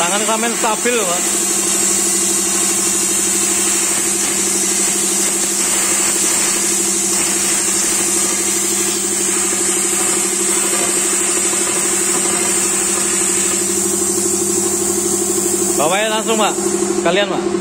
Tangan sampean stabil, Pak. Bawanya langsung, Pak. Kalian, Pak.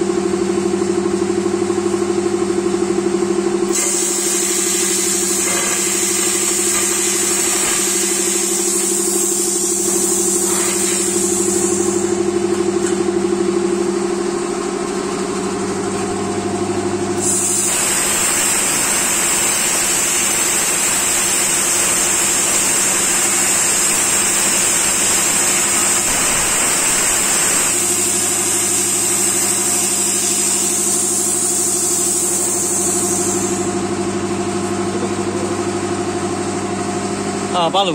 Palu.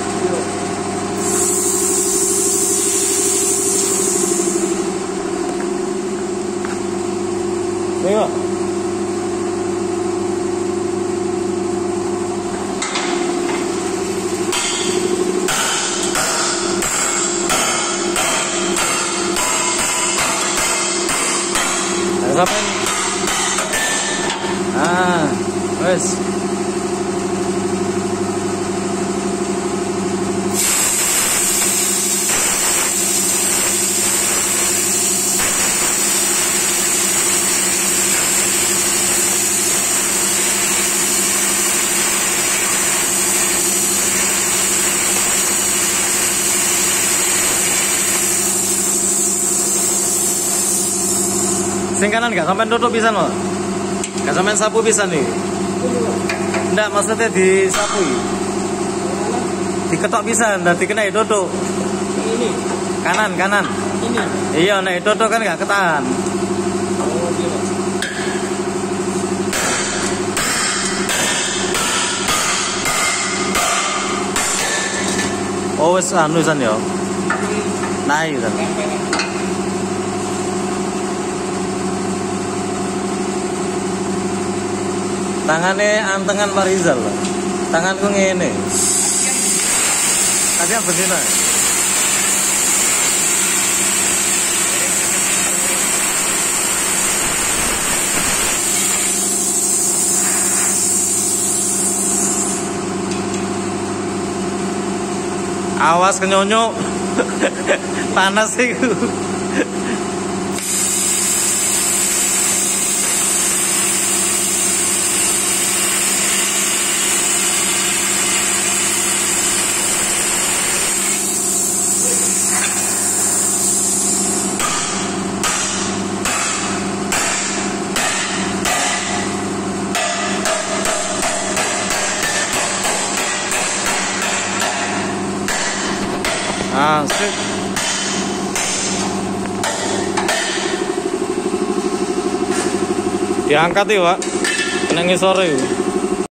Ayo. Sampai. Wes. Sing kanan gak sampai tutup bisa loh. Gak sampai sapu bisa nih. Enggak, maksudnya disapu. Diketok bisa, ndak dikena tutup. Ini. Kanan. Ini. Iya, nek tutup kan gak ketahan. Oh, iya. Oh, wis anu san yo. Nah, iya san. Tangannya antengan Pak Rizal. Tanganku ngene. Kasihan betina. Awas kenyonyok. Panas sih. Sip. Diangkat ya, Pak. Nang sore.